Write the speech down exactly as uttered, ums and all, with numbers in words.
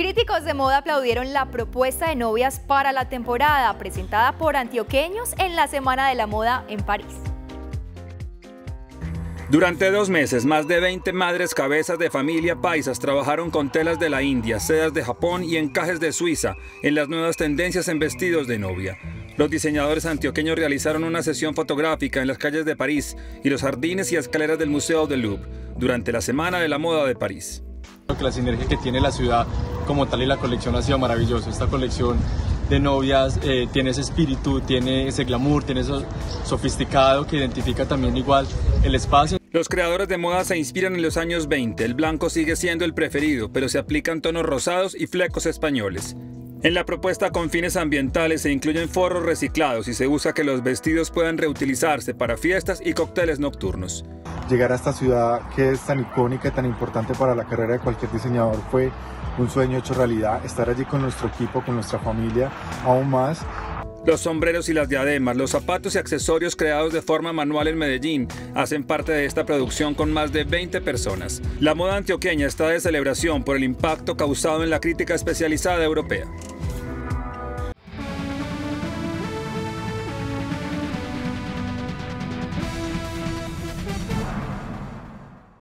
Críticos de moda aplaudieron la propuesta de novias para la temporada presentada por antioqueños en la Semana de la Moda en París. Durante dos meses, más de veinte madres cabezas de familia paisas trabajaron con telas de la India, sedas de Japón y encajes de Suiza en las nuevas tendencias en vestidos de novia. Los diseñadores antioqueños realizaron una sesión fotográfica en las calles de París y los jardines y escaleras del Museo del Louvre durante la Semana de la Moda de París. La sinergia que tiene la ciudad como tal y la colección ha sido maravilloso. Esta colección de novias eh, tiene ese espíritu, tiene ese glamour, tiene eso sofisticado que identifica también igual el espacio. Los creadores de moda se inspiran en los años veinte. El blanco sigue siendo el preferido, pero se aplican tonos rosados y flecos españoles. En la propuesta con fines ambientales se incluyen forros reciclados y se busca que los vestidos puedan reutilizarse para fiestas y cócteles nocturnos. Llegar a esta ciudad que es tan icónica y tan importante para la carrera de cualquier diseñador fue un sueño hecho realidad. Estar allí con nuestro equipo, con nuestra familia, aún más. Los sombreros y las diademas, los zapatos y accesorios creados de forma manual en Medellín hacen parte de esta producción con más de veinte personas. La moda antioqueña está de celebración por el impacto causado en la crítica especializada europea.